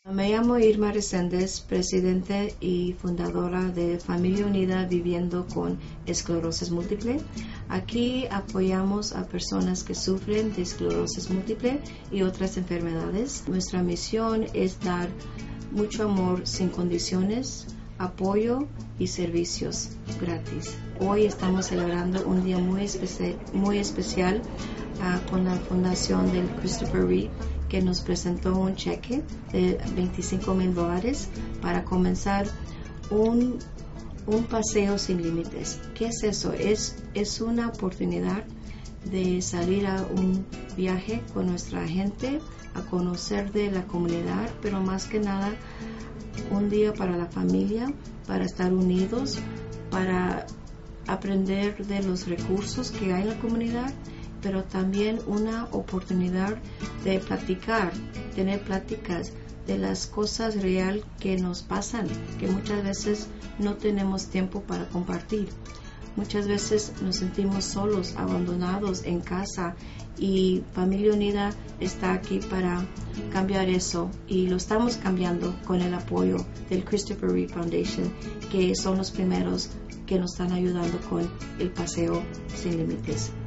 Me llamo Irma Reséndez, presidente y fundadora de Familia Unida Viviendo con Esclerosis Múltiple. Aquí apoyamos a personas que sufren de esclerosis múltiple y otras enfermedades. Nuestra misión es dar mucho amor sin condiciones, apoyo y servicios gratis. Hoy estamos celebrando un día muy especial con la fundación del Christopher Reeve, que nos presentó un cheque de $25,000 para comenzar un paseo sin límites. ¿Qué es eso? Es una oportunidad de salir a un viaje con nuestra gente, a conocer de la comunidad, pero más que nada un día para la familia, para estar unidos, para aprender de los recursos que hay en la comunidad, pero también una oportunidad de platicar, tener pláticas de las cosas reales que nos pasan, que muchas veces no tenemos tiempo para compartir. Muchas veces nos sentimos solos, abandonados en casa, y Familia Unida está aquí para cambiar eso, y lo estamos cambiando con el apoyo del Christopher Reeve Foundation, que son los primeros que nos están ayudando con el paseo sin límites.